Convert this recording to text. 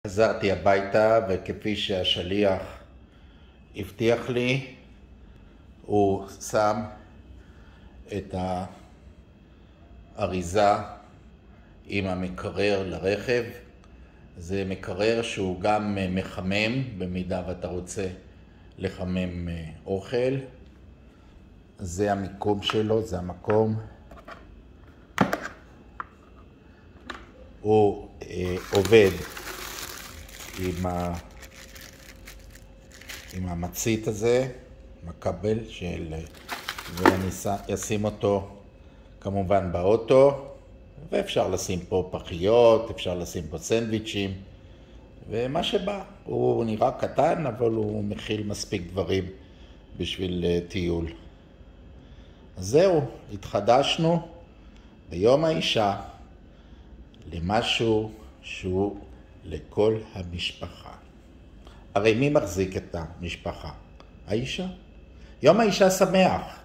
חזרתי הביתה, וכפי שהשליח הבטיח לי, הוא שם את האריזה עם המקרר לרכב. זה מקרר שהוא גם מחמם, במידה ואתה רוצה לחמם אוכל. זה המיקום שלו, זה המקום. הוא עובד עם המצית הזה, עם הכבל ואני אשים אותו כמובן באוטו, ואפשר לשים פה פחיות, אפשר לשים פה סנדוויצ'ים, ומה שבא. הוא נראה קטן, אבל הוא מכיל מספיק דברים בשביל טיול. אז זהו, התחדשנו ביום האישה למשהו שהוא לכל המשפחה. הרי מי מחזיק את המשפחה? האישה. יום האישה שמח.